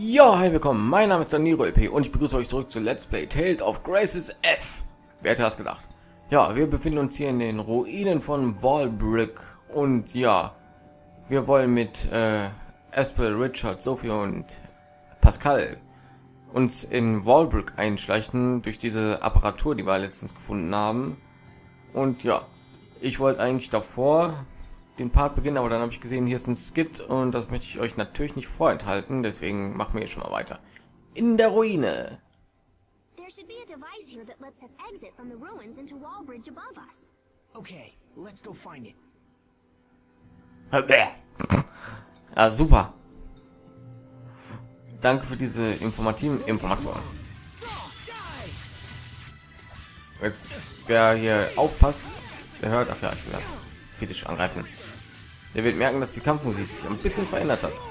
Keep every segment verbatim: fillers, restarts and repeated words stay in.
Ja, hi, willkommen. Mein Name ist Daniro L P und ich begrüße euch zurück zu Let's Play Tales of Graces F. Wer hätte das gedacht? Ja, wir befinden uns hier in den Ruinen von Walbrick und ja, wir wollen mit äh, Aspel, Richard, Sophie und Pascal uns in Walbrick einschleichen durch diese Apparatur, die wir letztens gefunden haben. Und ja, ich wollte eigentlich davor den Part beginnen, aber dann habe ich gesehen, hier ist ein Skit und das möchte ich euch natürlich nicht vorenthalten, deswegen machen wir jetzt schon mal weiter. In der Ruine. There should be a device here that lets us exit from the ruins into Wallbridge above us. Okay, let's go find it. Ja, super. Danke für diese informativen Informationen. Jetzt, wer hier aufpasst, der hört, ach ja, ich will physisch angreifen. Der wird merken, dass die Kampfmusik sich ein bisschen verändert hat.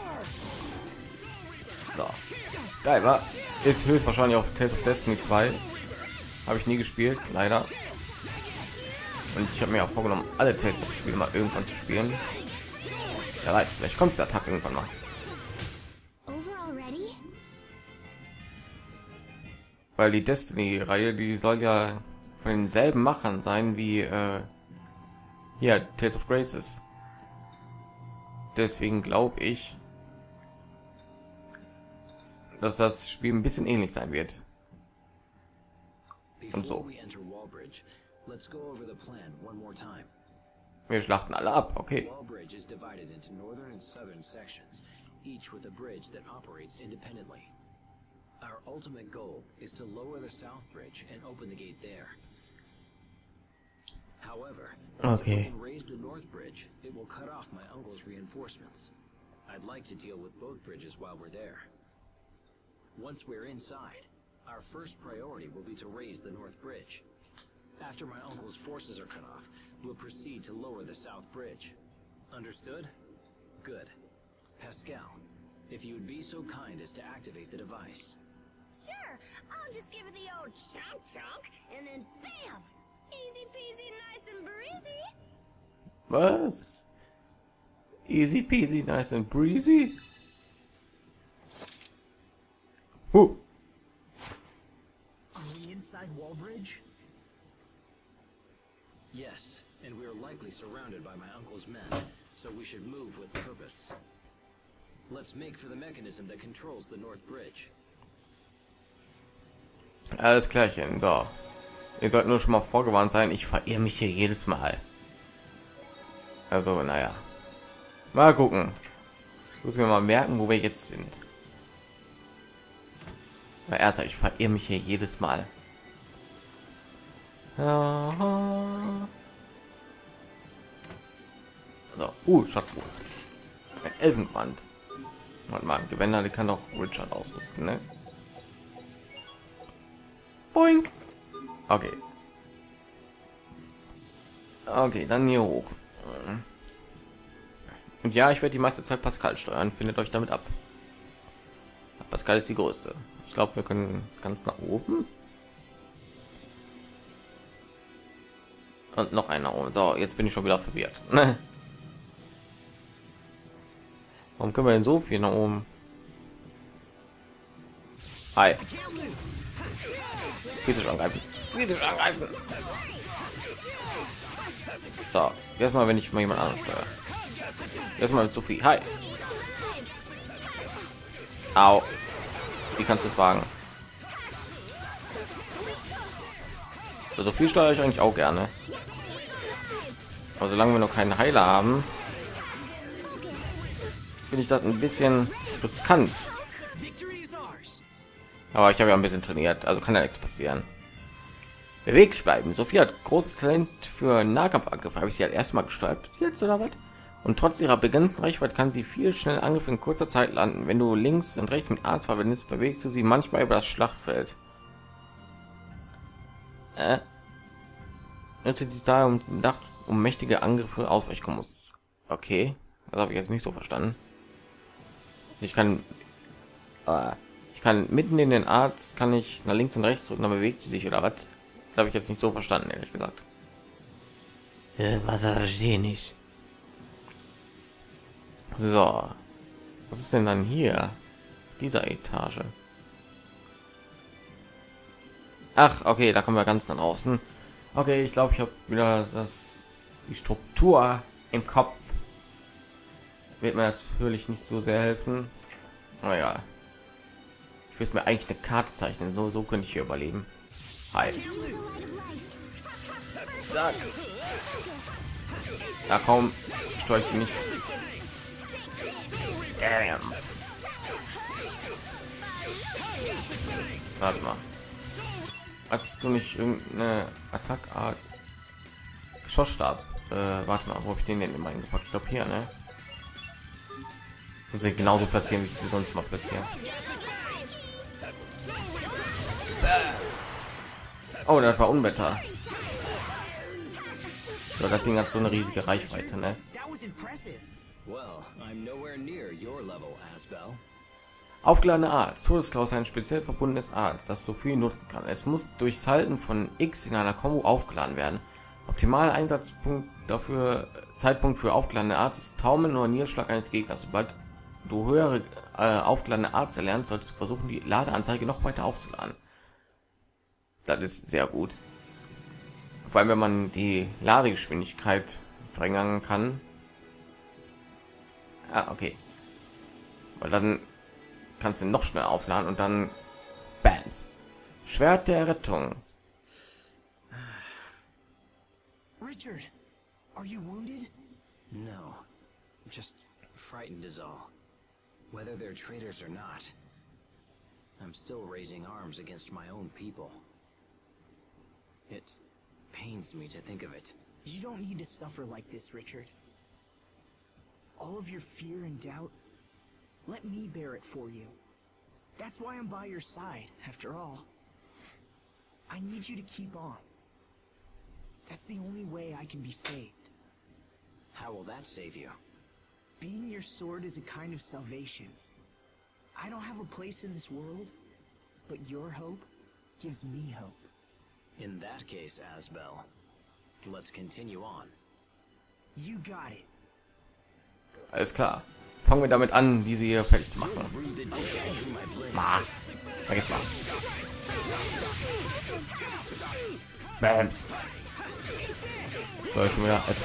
So. Geil, war. Ist höchstwahrscheinlich auf Tales of Destiny zwei. Habe ich nie gespielt, leider. Und ich habe mir auch vorgenommen, alle Tales of Spiele mal irgendwann zu spielen. Wer weiß, vielleicht kommt der Tag irgendwann mal. Weil die Destiny-Reihe, die soll ja von denselben Machern sein wie äh, hier Tales of Graces. Deswegen glaube ich, dass das Spiel ein bisschen ähnlich sein wird. Und so. Wir schlachten alle ab, okay. Wallbridge is divided into northern and southern sections, each with a bridge that operates independently. Our ultimate goal is to lower the south bridge and open the gate there. However, okay. if we can raise the north bridge, it will cut off my uncle's reinforcements. I'd like to deal with both bridges while we're there. Once we're inside, our first priority will be to raise the north bridge. After my uncle's forces are cut off, we'll proceed to lower the south bridge. Understood? Good. Pascal, if you would be so kind as to activate the device. Sure, I'll just give it the old chunk chunk, and then bam! Easy peasy, nice and breezy. Was? Easy peasy, nice and breezy? Who? Are we inside Wallbridge? Yes, and we are likely surrounded by my uncle's men, so we should move with purpose. Let's make for the mechanism that controls the north bridge. Alles klärchen, so. Ihr sollt nur schon mal vorgewarnt sein, ich verirre mich hier jedes Mal. Also, naja. Mal gucken. Ich muss mir mal merken, wo wir jetzt sind. Weil ernsthaft, ich verirre mich hier jedes Mal. Ja. So, uh, Schatzruhe. Ein Elfengewand. Warte mal, Gewänder, die kann doch Richard ausrüsten, ne? Boink. Okay. Okay, dann hier hoch. Und ja, ich werde die meiste Zeit Pascal steuern. Findet euch damit ab. Pascal ist die größte. Ich glaube, wir können ganz nach oben. Und noch einer oben. So, jetzt bin ich schon wieder verwirrt. Warum können wir denn so viel nach oben? Hi. Physisch angreifen. Physisch angreifen. So, erstmal, wenn ich mal jemand anderen steuere. Erstmal mit Sophie. Hi. Au. Wie kannst du es wagen? So viel steuere ich eigentlich auch gerne. Aber solange wir noch keinen Heiler haben, finde ich das ein bisschen riskant. Aber ich habe ja ein bisschen trainiert, also kann ja nichts passieren. Beweglich bleiben. Sophie hat großes Talent für Nahkampfangriffe. Habe ich sie halt erstmal gesteuert jetzt oder was? Und trotz ihrer begrenzten Reichweite kann sie viel schnell Angriffe in kurzer Zeit landen. Wenn du links und rechts mit A verwendest, bewegst du sie manchmal über das Schlachtfeld. Äh? Nutze die da um Nacht, um mächtige Angriffe ausweichen muss. Okay, das habe ich jetzt nicht so verstanden. Ich kann, äh, ich kann mitten in den Arzt, kann ich nach links und rechts drücken, dann bewegt sie sich oder was? Das habe ich jetzt nicht so verstanden, ehrlich gesagt. Äh, was verstehe ich nicht. So, was ist denn dann hier? dieser Etage. Ach, okay, da kommen wir ganz nach draußen. Okay, ich glaube, ich habe wieder das die Struktur im Kopf. Wird mir natürlich nicht so sehr helfen. Naja, ich würde mir eigentlich eine Karte zeichnen. So, so könnte ich hier überleben. Hi. Zack. Da kaum steuere ich sie nicht. Damn. Warte mal. Hast du nicht irgendeine Attackart? Geschossstab. Äh, warte mal, wo habe ich den denn immer eingepackt? Ich glaube hier, ne? Muss ich genauso platzieren, wie ich sie sonst mal platzieren. Oh, das war Unwetter. So, das Ding hat so eine riesige Reichweite, ne? Well, I'm nowhere near your level, Asbel. Aufgeladene Art. Todesklaus ein speziell verbundenes Art, das so viel nutzen kann. Es muss durchs Halten von X in einer Combo aufgeladen werden. Optimaler Einsatzpunkt dafür, Zeitpunkt für aufgeladene Arts ist Taumeln oder Niederschlag eines Gegners. Sobald du höhere äh, aufgeladene Arts erlernst, solltest du versuchen, die Ladeanzeige noch weiter aufzuladen. Das ist sehr gut. Vor allem, wenn man die Ladegeschwindigkeit verringern kann. Ah, okay. Weil dann kannst du noch schneller aufladen und dann Bams. Schwert der Rettung. Richard, are you wounded? No, just frightened is all. Whether they're traitors or not, I'm still raising arms against my own people. It pains me to think of it. You don't need to suffer like this, Richard. All of your fear and doubt, let me bear it for you. That's why I'm by your side, after all. I need you to keep on. That's the only way I can be saved. How will that save you? Being your sword is a kind of salvation. I don't have a place in this world, but your hope gives me hope. In that case, Asbel, let's continue on. You got it. Alles klar. Fangen wir damit an, diese hier fertig zu machen. Ma. Da geht's mal. Bams. Steuer schon wieder. Jetzt.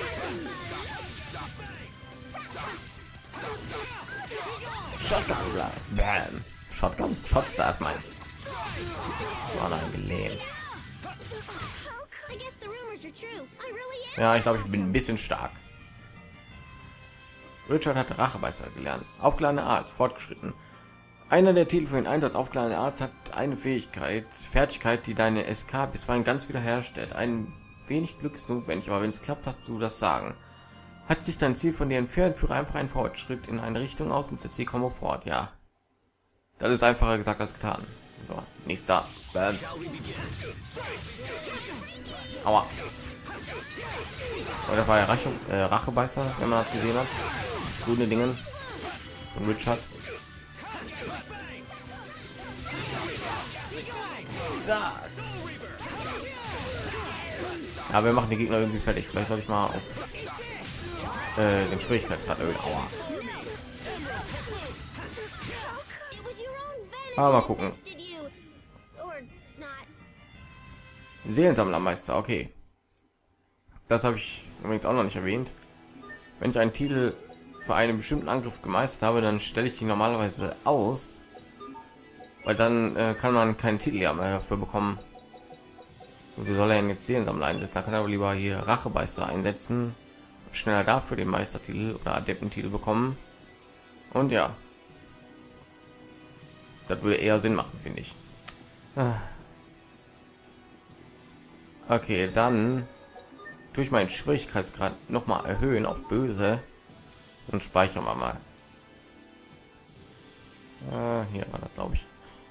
Shotgun Blast. Bam. Shotgun. Shotstaff meine ich. War dann gelähmt. Ja, ich glaube, ich bin ein bisschen stark. Richard hat Rachebeißer gelernt. Aufgeladene Art, fortgeschritten. Einer der Titel für den Einsatz aufgeladene Art hat eine Fähigkeit, Fertigkeit, die deine S K bisweilen ganz wiederherstellt. Ein wenig Glück ist notwendig, aber wenn es klappt, hast du das Sagen. Hat sich dein Ziel von dir entfernt, führe einfach einen Fortschritt in eine Richtung aus und setze die Kombo fort. Ja, das ist einfacher gesagt als getan. So, nächster. Bams. Aua. Oder war ja Rache, äh, Rachebeißer, wenn man das gesehen hat. Das grüne Dingen von Richard. Zack. Ja, wir machen die Gegner irgendwie fertig. Vielleicht soll ich mal auf äh, den Schwierigkeitsgrad erhöhen. Aua. Aber mal gucken. Seelensammlermeister, okay. Das habe ich übrigens auch noch nicht erwähnt. Wenn ich einen Titel für einen bestimmten Angriff gemeistert habe, dann stelle ich ihn normalerweise aus, weil dann äh, kann man keinen Titel mehr dafür bekommen. So soll er jetzt Seelensammler einsetzen. Da kann er aber lieber hier Rachebeißer einsetzen, schneller dafür den Meistertitel oder Adeptentitel bekommen. Und ja, das würde eher Sinn machen, finde ich. Okay, dann durch meinen Schwierigkeitsgrad noch mal erhöhen auf böse und speichern wir mal. Äh, hier war das, glaube ich.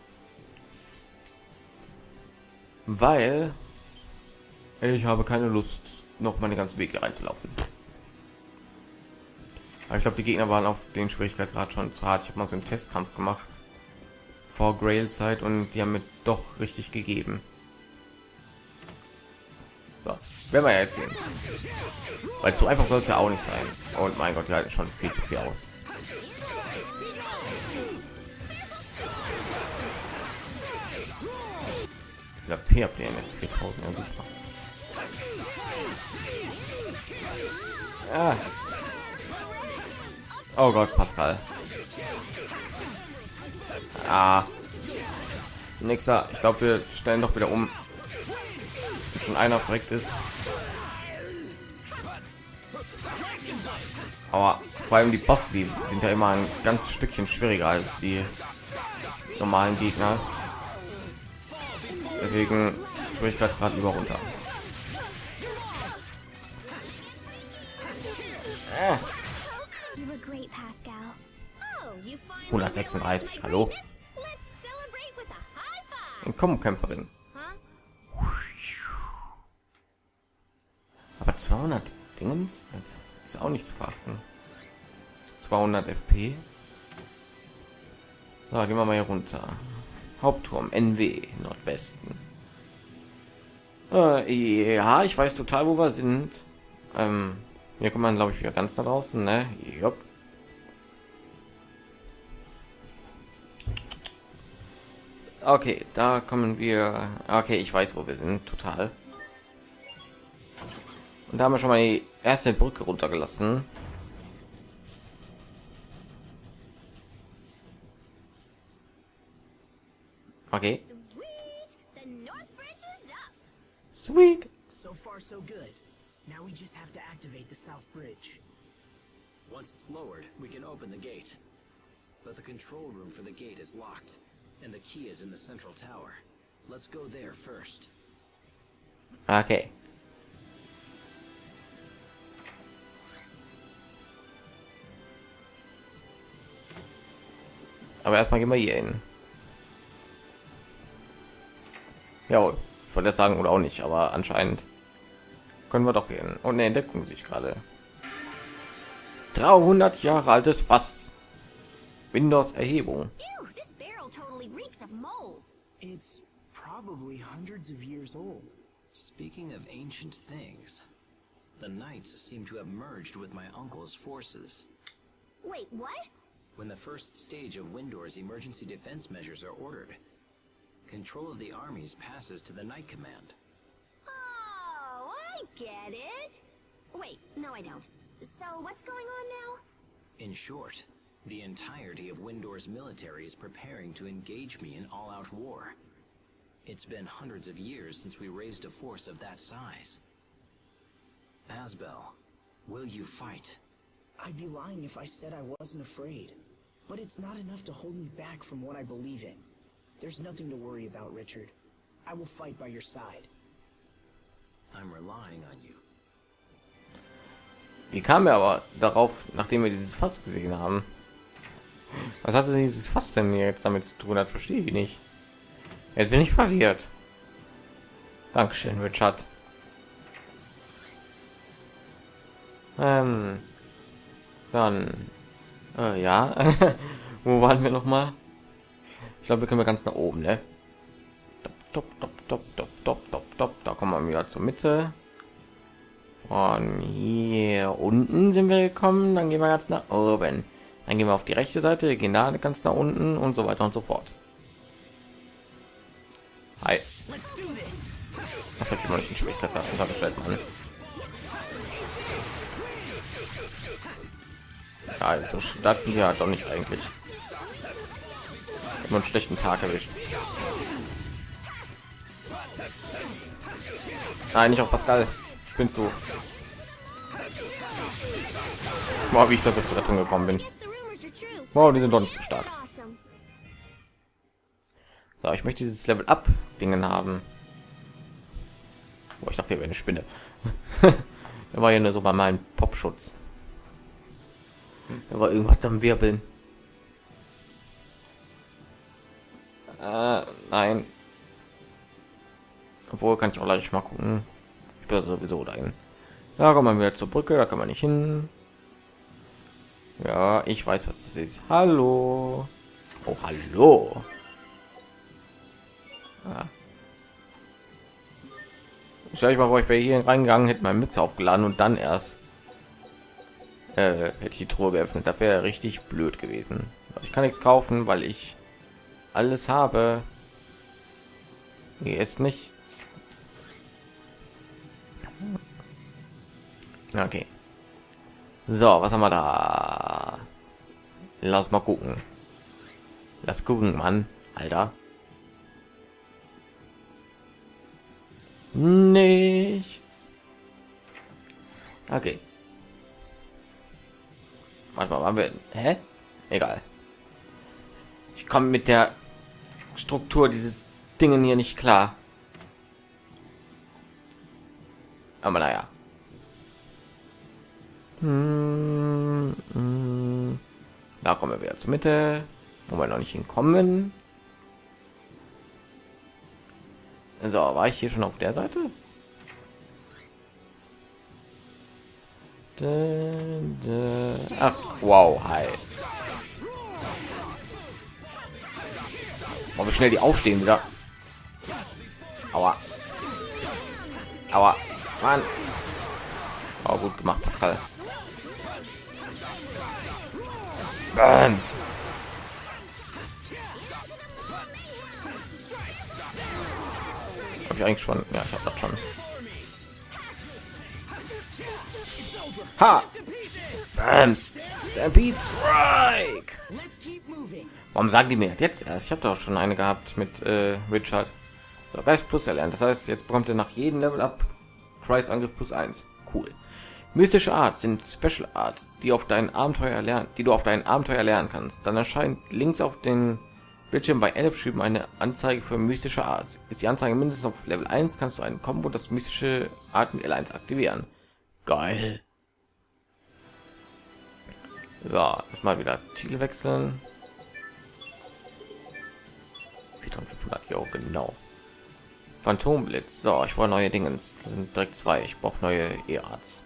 Weil ich habe keine Lust, noch meine ganzen Wege reinzulaufen. Aber ich glaube, die Gegner waren auf den Schwierigkeitsgrad schon zu hart. Ich habe mal so einen Testkampf gemacht vor Grail Zeit und die haben mir doch richtig gegeben. So, werden wir ja jetzt sehen. Weil so einfach soll es ja auch nicht sein. Und mein Gott, die halten schon viel zu viel aus. P habt ihr jetzt? viertausend, ja super. Ah. Oh Gott, Pascal. Ah. Nächster, ich glaube, wir stellen doch wieder um. Wenn schon einer verreckt ist. Aber vor allem die Bosse, die sind ja immer ein ganz Stückchen schwieriger als die normalen Gegner. Deswegen Schwierigkeitsgrad über runter. Äh. You were great, Pascal. Oh, you finally hundertsechsunddreißig, hallo? Let's celebrate with a high five. Ein Kommenkämpferin. Huh? Aber zweihundert Dingens, das ist auch nicht zu verachten. zweihundert F P. So, gehen wir mal hier runter. Hauptturm N W Nordwesten. Äh, ja, ich weiß total, wo wir sind. Ähm, hier kommt man, glaube ich, wieder ganz da draußen, ne? Jupp. Okay, da kommen wir. Okay, ich weiß, wo wir sind, total. Und da haben wir schon mal die erste Brücke runtergelassen. Okay. Sweet. The North Bridge is up. Sweet. So far, so good. Now we just have to activate the South Bridge. Once it's lowered, we can open the gate. But the control room for the gate is locked, and the key is in the central tower. Let's go there first. Okay. Aber erstmal gehen wir hier hin. Jawohl, ich wollte jetzt sagen oder auch nicht, aber anscheinend können wir doch gehen. Und eine Entdeckung sich gerade. dreihundert Jahre altes Fass. Windows Erhebung. Ew, this barrel totally reeks of mold. It's probably hundreds of years old. Speaking of ancient things, the knights seem to have merged with my uncle's forces. Wait, what? When the first stage of Windor's emergency defense measures are ordered, control of the armies passes to the Knight Command. Oh, I get it. Wait, no I don't. So what's going on now? In short, the entirety of Windor's military is preparing to engage me in all-out war. It's been hundreds of years since we raised a force of that size. Asbel, will you fight? I'd be lying if I said I wasn't afraid. But it's not enough to hold me back from what I believe in. There's nothing to worry about, Richard. I will fight by your side. I'm relying on you. Wie kam er aber darauf, nachdem wir dieses Fass gesehen haben? Was hatte dieses Fass denn jetzt damit zu tun hat? Verstehe ich nicht. Jetzt bin ich verwirrt. Dankeschön, Richard. Ähm, dann, äh, ja. Wo waren wir noch mal? Ich glaube, wir können wir ganz nach oben, ne? Top, top, top, top, top, top, top. Da kommen wir wieder zur Mitte. Von hier unten sind wir gekommen, dann gehen wir ganz nach oben. Dann gehen wir auf die rechte Seite, gehen da ganz nach unten und so weiter und so fort. Hi. Das habe ich immer nicht den Schwierigkeitsgrad untergestellt, Mann. Ja, also stark sind die halt doch nicht eigentlich. Immer einen schlechten Tag erwischt. Nein, nicht auf Pascal. Spinnst du? Wow, wie ich da so zur Rettung gekommen bin. Wow, die sind doch nicht so stark. So, ich möchte dieses Level Up Dingen haben. Boah, ich dachte, hier wäre eine Spinne. Er war ja nur so bei meinem Popschutz. Da war irgendwas am Wirbeln. Äh, nein. Obwohl, kann ich auch gleich mal gucken. Ich bin sowieso dahin. Da kommen wir wieder zur Brücke, da kann man nicht hin. Ja, ich weiß, was das ist. Hallo. Oh, hallo. Ja. Stell ich mal vor, ich wäre hier reingegangen, hätte meine Mütze aufgeladen und dann erst äh, hätte ich die Truhe geöffnet. Das wäre richtig blöd gewesen. Aber ich kann nichts kaufen, weil ich alles habe. Hier ist nichts. Okay. So, was haben wir da? Lass mal gucken. Lass gucken, Mann. Alter. Nichts. Okay. Warte mal, waren wir... Hä? Egal. Ich komme mit der Struktur dieses Dingen hier nicht klar. Aber naja. Hm, hm. Da kommen wir wieder zur Mitte, wo wir noch nicht hinkommen. So, war ich hier schon auf der Seite? Ach, wow, hi. Wollen wir schnell die aufstehen wieder? Aua. Aua. Mann. Oh, gut gemacht, Pascal. Bam. Hab ich eigentlich schon? Ja, ich hab das schon. Ha! Bam. Stampede Strike! Warum sagen die mir das jetzt erst? Ich habe doch schon eine gehabt mit äh, Richard. So, Geist plus erlernt. Das heißt, jetzt bekommt er nach jedem Level up Christ Angriff plus eins. Cool. Mystische Arts sind Special Arts, die auf dein Abenteuer lernen, die du auf dein Abenteuer lernen kannst. Dann erscheint links auf den Bildschirm bei elf Schüben eine Anzeige für mystische Arts. Ist die Anzeige mindestens auf Level eins, kannst du ein Combo das mystische Art mit L eins aktivieren. Geil. So, erstmal wieder Titel wechseln. viertausendfünfhundert, jo, genau. Phantomblitz. So, ich brauche neue Dinge. Das sind direkt zwei. Ich brauche neue E-Arts.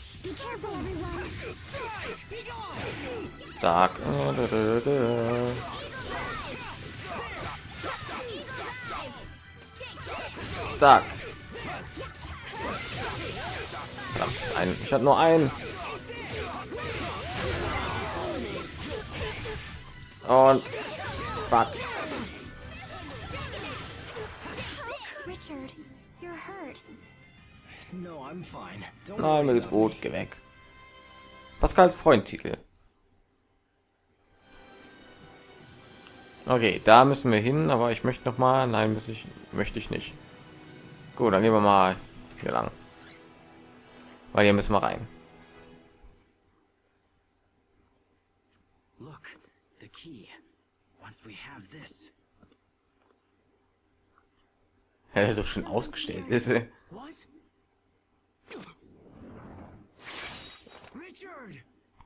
Zack. Zack. Verdammt, ein, ich hatte nur einen. Und fuck. Richard, you're hurt. No, I'm fine. Don't Nein, mir geht's gut. Geh weg. Pascals Freund-Titel. Okay, da müssen wir hin, aber ich möchte noch mal. Nein, muss ich, möchte ich nicht. Gut, dann gehen wir mal hier lang. Weil hier müssen wir rein. Look, the key. Once we have this. Ja, so schön ausgestellt ist. What? Richard!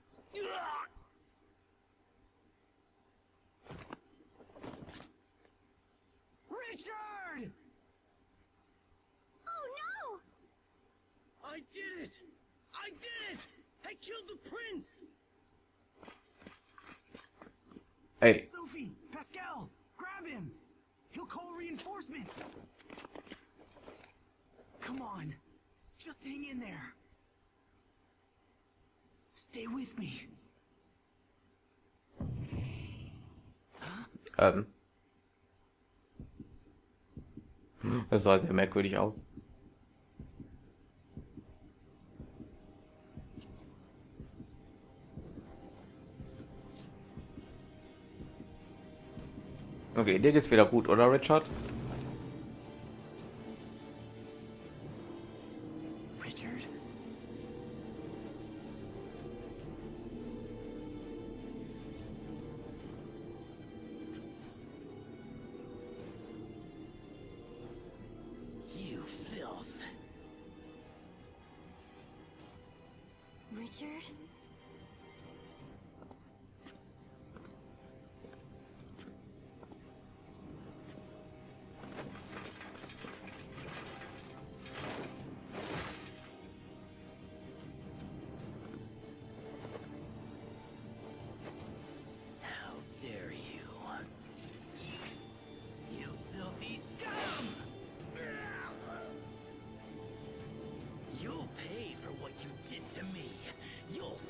Richard! Oh no! I did it! I did it! I killed the prince! Hey, Sophie! Pascal! Grab him! He'll call reinforcements! Come on! Just hang in there! Stay with me! ähm. Das sah sehr merkwürdig aus. Okay, dir geht's wieder gut, oder Richard? Richard? You filth. Richard? How dare you? You filthy scum! You'll pay for what you did to me. You'll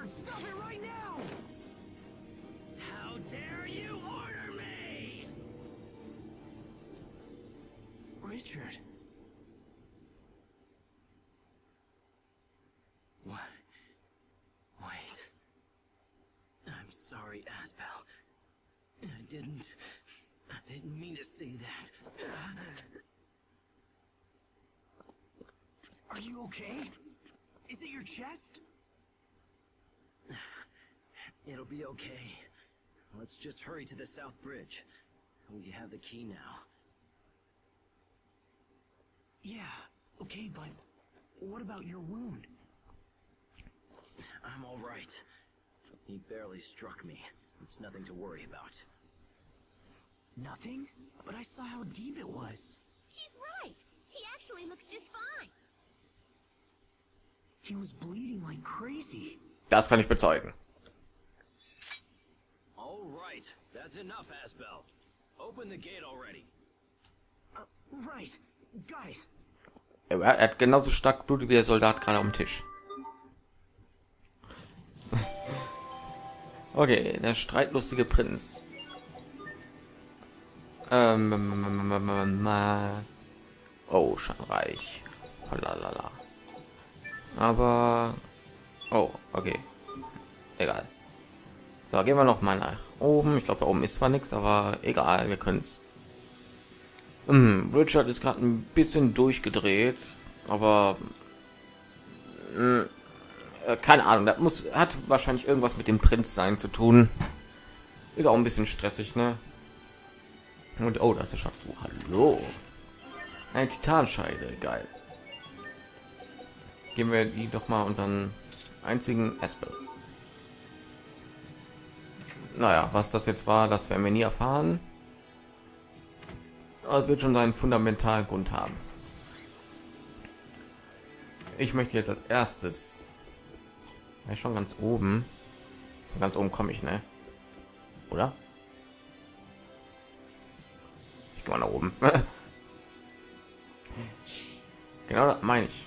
Stop it right now! How dare you order me? Richard. What? Wait. I'm sorry, Asbel. I didn't... I didn't mean to say that. Are you okay? Is it your chest? It'll be okay. Let's just hurry to the South Bridge. We have the key now. Yeah, okay, but what about your wound? I'm all right. He barely struck me. It's nothing to worry about. Nothing? But I saw how deep it was. He's right. He actually looks just fine. He was bleeding like crazy. Das kann ich bezeugen. All right. That's enough, Asbel. Open the gate already. Uh, right. Got it. Er hat genauso stark Blut wie der Soldat gerade am Tisch. Okay, der streitlustige Prinz. Ähm, oh, Schattenreich. Lalala. Aber oh, okay, egal. So, gehen wir noch mal nach oben. Ich glaube, da oben ist zwar nichts, aber egal, wir können es. Hm, Richard ist gerade ein bisschen durchgedreht, aber mh, äh, keine Ahnung. Das muss hat wahrscheinlich irgendwas mit dem Prinz sein zu tun. Ist auch ein bisschen stressig, ne? Und oh, das ist der Schatztuch. Hallo, eine Titanscheide, geil. Geben wir die doch mal unseren einzigen Aspel. Naja, was das jetzt war, das werden wir nie erfahren. Aber es wird schon seinen fundamentalen Grund haben. Ich möchte jetzt als erstes, ja, schon ganz oben, ganz oben komme ich, ne? Oder? Ich gehe mal nach oben. Genau, das meine ich.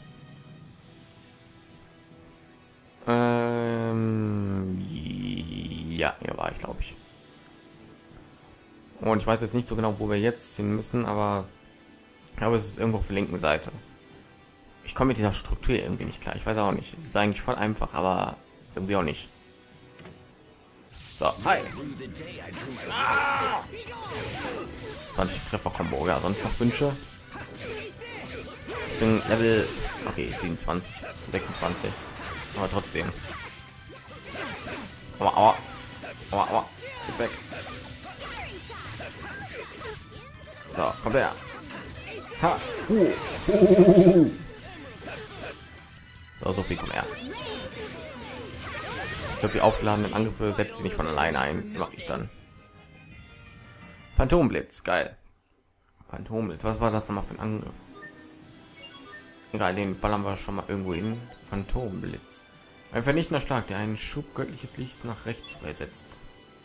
Ähm, ja, hier war ich, glaube ich. Und ich weiß jetzt nicht so genau, wo wir jetzt hin müssen, aber ich glaube, es ist irgendwo auf der linken Seite. Ich komme mit dieser Struktur irgendwie nicht klar. Ich weiß auch nicht. Es ist eigentlich voll einfach, aber irgendwie auch nicht. So, hi. Ah! zwanzig Treffer Combo, ja, sonst noch Wünsche. Ich bin Level, okay, siebenundzwanzig, sechsundzwanzig. Aber trotzdem. Aua, aua. Aua, aua. Geht weg. So, kommt her. Ha. Uh. Uh. So, so viel kommt her. Ich glaube, die aufgeladenen Angriffe setzt sie nicht von alleine ein. Mache ich dann. Phantomblitz, geil. Phantomblitz, was war das nochmal für ein Angriff? Egal, den ballern wir schon mal irgendwo hin. Phantomblitz. Ein vernichtender Schlag, der einen Schub göttliches Lichts nach rechts freisetzt.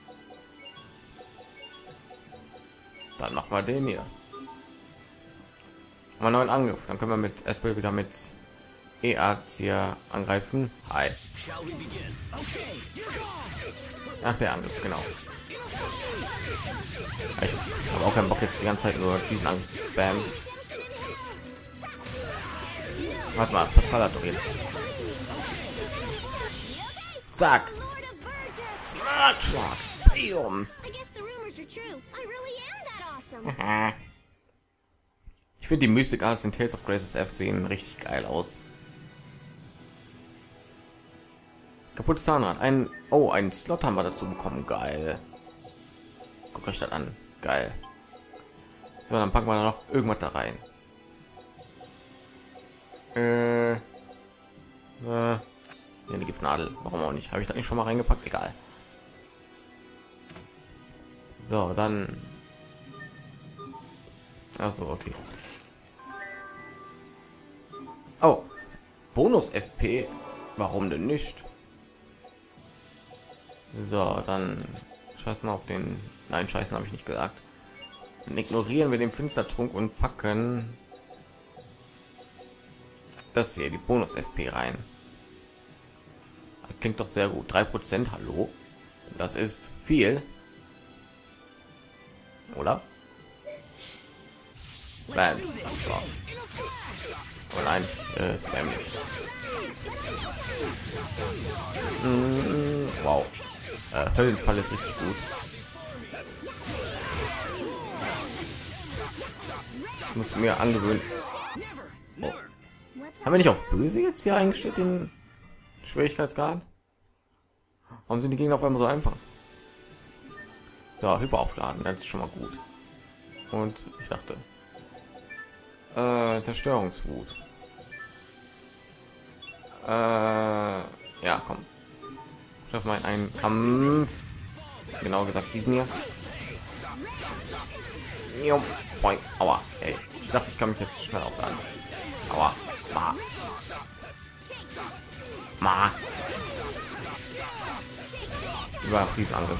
Dann machen wir den hier. Mal neuen Angriff. Dann können wir mit Aspel wieder mit E Arts hier angreifen. Hi. Ach, der Angriff, genau. Ich habe auch keinen Bock jetzt die ganze Zeit nur diesen Angriff zu spammen. Warte mal, Pascal hat doch jetzt. Zack. Smart Schlag. Biums. Ich finde die Mystic Arts in Tales of Graces F sehen richtig geil aus. Kaputtes Zahnrad. Ein oh, ein Slot haben wir dazu bekommen. Geil. Guckt euch das an. Geil. So, dann packen wir da noch irgendwas da rein. Äh, äh, ja, die Giftnadel. Warum auch nicht? Habe ich da nicht schon mal reingepackt? Egal. So, dann. Also okay. Oh, Bonus F P. Warum denn nicht? So, dann scheiß mal auf den. Nein, scheißen habe ich nicht gesagt. Dann ignorieren wir den Finstertrunk und packen das hier, die Bonus F P rein. klingt doch sehr gut. drei Prozent, hallo? Das ist viel. Oder? Nein. So. Oh nein, ich äh, spam nicht. Mm, wow. Äh, Höllenfall ist richtig gut. Ich muss mir angewöhnen. Oh. Haben wir nicht auf böse jetzt hier eingestellt den Schwierigkeitsgrad? Warum sind die Gegner auf einmal so einfach? Ja, Hyperaufladen, das ist schon mal gut. Und ich dachte, äh, Zerstörungswut. Äh, ja, komm. Schaff mal einen Kampf. Genau gesagt, diesen hier. Jo, boing. Aua, ey. Ich dachte, ich kann mich jetzt schnell aufladen. Aua. Ma. Ma. Über diesen Angriff.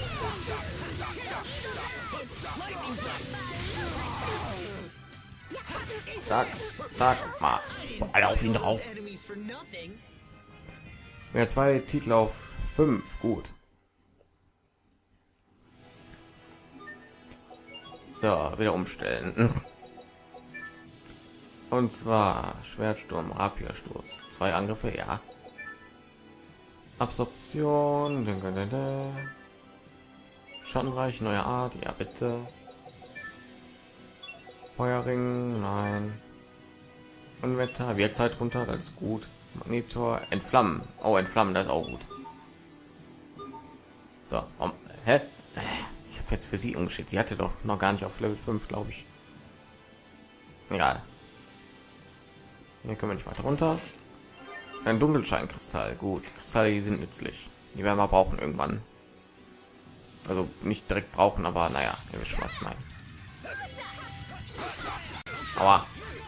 Zack, zack, mal. Alle auf ihn drauf. Ja, zwei Titel auf fünf, gut. So, wieder umstellen. Und zwar Schwertsturm, Rapierstoß. Zwei Angriffe, ja. Absorption. Schattenreich, neue Art, ja bitte. Feuerring, nein. Unwetter, Wirkzeit runter, das ist gut. Monitor, entflammen. Oh, entflammen, das ist auch gut. So, um, hä? Ich habe jetzt für sie umgeschickt. Sie hatte doch noch gar nicht auf Level fünf, glaube ich. Egal. Hier können wir nicht weiter runter. Ein Dunkelscheinkristall, gut. Kristalle sind nützlich. Die werden wir brauchen irgendwann. Also nicht direkt brauchen, aber naja, ihr wisst schon, was ich meine. Aua.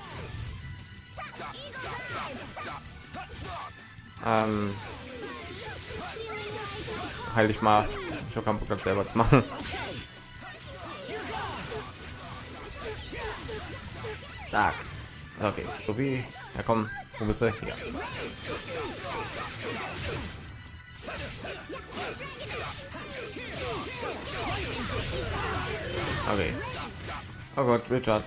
Ähm, heil dich mal. Ich habe keinen Bock, das selber zu machen. Zack. Okay, so wie. Ja, komm, wo bist du? Hier. Okay. Oh Gott, Richard.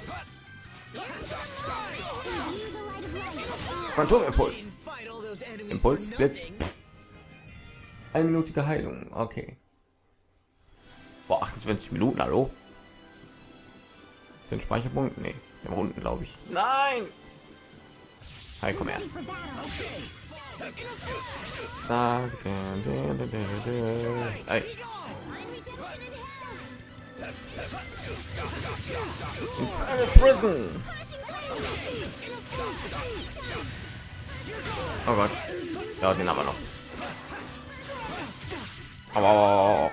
Phantomimpuls. Impuls, Blitz. Einminütige Heilung. Okay. Boah, achtundzwanzig Minuten, hallo. Sind Speicherpunkt? Nee, im Runden, glaube ich. Nein! Hey, komm her. Zack. Hey. Infernal Prison. Oh Gott. Ja, den haben wir noch. Aber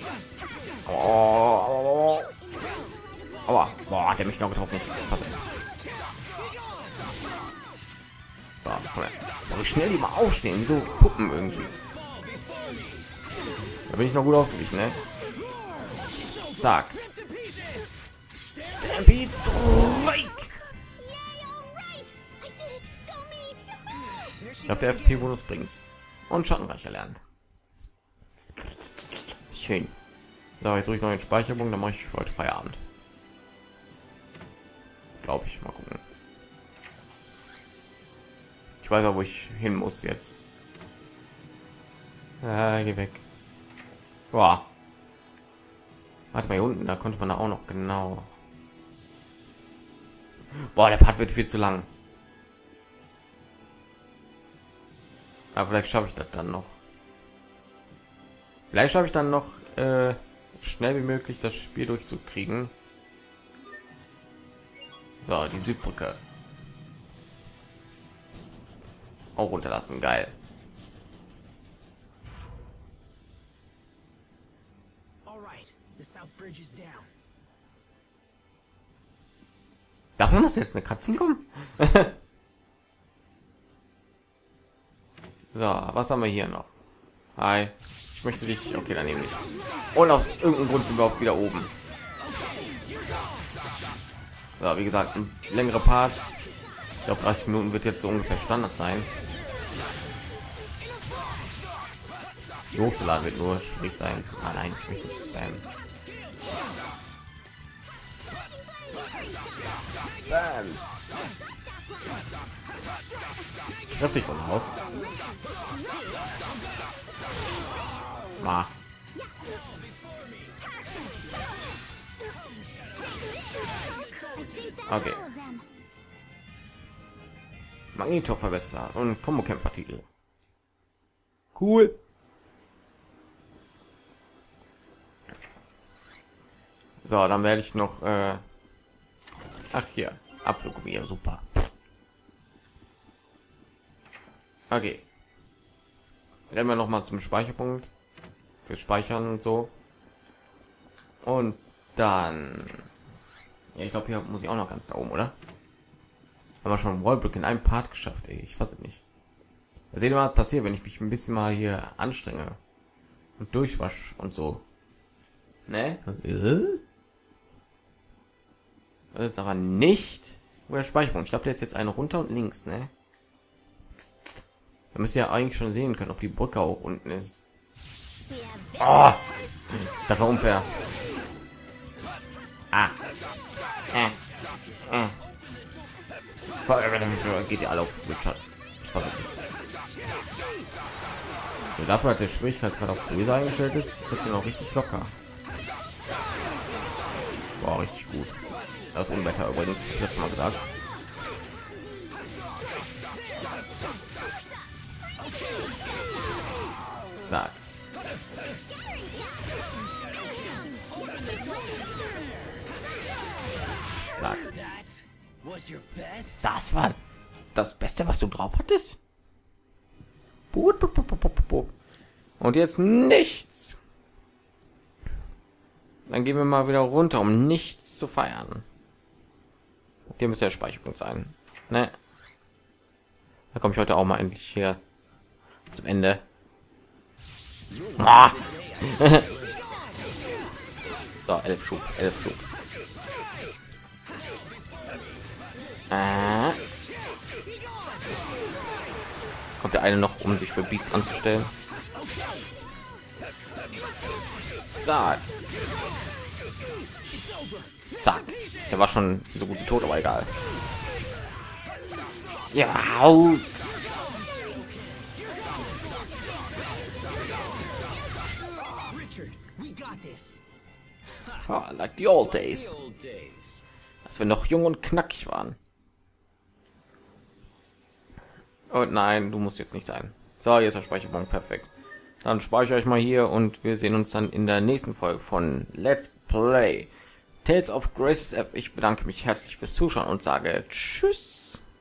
oh, aber boah, hat er mich noch getroffen. So, komm her. Oh, wie schnell die mal aufstehen, wie so Puppen irgendwie. Da bin ich noch gut ausgewichen, ne? Zack. Stampede Strike. Ich glaube, der F P-Bonus bringt's. Und Schattenreich erlernt. Schön. So, jetzt suche ich noch den Speicherpunkt, dann mache ich für heute Feierabend. Glaube ich. Mal gucken. Ich weiß auch, wo ich hin muss jetzt. Ah, geh weg. Boah. Warte mal, hier unten, da konnte man da auch noch genau. Boah, der Part wird viel zu lang. Aber vielleicht schaffe ich das dann noch. Vielleicht schaffe ich dann noch äh, schnell wie möglich das Spiel durchzukriegen. So, die Südbrücke. Auch runterlassen, geil. Dafür muss jetzt eine Cutscene kommen. So, was haben wir hier noch? Hi, ich möchte dich. Okay, dann nehme ich. Und aus irgendeinem Grund sind wir auch wieder oben. So, wie gesagt, ein längere Parts. Ich glaube, dreißig Minuten wird jetzt so ungefähr Standard sein. Die hochzuladen wird nur schwierig sein. Ah, nein, ich möchte nicht spammen. Bams. Ich treffe dich von Haus. Ah. Okay. Magneto-Verbesser und Combo-Kämpfer-Titel. Cool. So, dann werde ich noch äh ach hier, Apfelgummi, super. Okay. Rennen wir noch mal zum Speicherpunkt für Speichern und so. Und dann, ja, ich glaube, hier muss ich auch noch ganz da oben, oder? Haben wir schon Wallbrick in einem Part geschafft, ey. Ich fasse nicht. Seht ihr mal, was passiert, wenn ich mich ein bisschen mal hier anstrenge und durchwasch und so. Ne? Das ist aber nicht wo der Speicherpunkt. Ich glaube, jetzt jetzt eine runter und links, ne? Da müsst ihr ja eigentlich schon sehen können, ob die Brücke auch unten ist. Oh, das war unfair. Ah. Äh. Äh. Geht ihr alle auf Richard? Ich weiß nicht. Ja, dafür hat der Schwierigkeitsgrad auf böse eingestellt ist, ist das hier noch richtig locker. War richtig gut. Das Unwetter übrigens, ich jetzt schon mal gesagt. Zack. Zack. Das war das Beste, was du drauf hattest. Und jetzt nichts. Dann gehen wir mal wieder runter, um nichts zu feiern. Hier müsste der Speicherpunkt sein. Ne? Da komme ich heute auch mal endlich hier zum Ende. Ah. So, elf Schub, elf Schub. Äh. Kommt der eine noch, um sich für Beast anzustellen? Zack. Zack. Der war schon so gut wie tot, aber egal. Ja. Ah, like the old days. Als wir noch jung und knackig waren. Und nein, du musst jetzt nicht sein. So, jetzt der Speicherpunkt, perfekt. Dann speichere ich mal hier und wir sehen uns dann in der nächsten Folge von Let's Play Tales of Graces F. Ich bedanke mich herzlich fürs Zuschauen und sage Tschüss.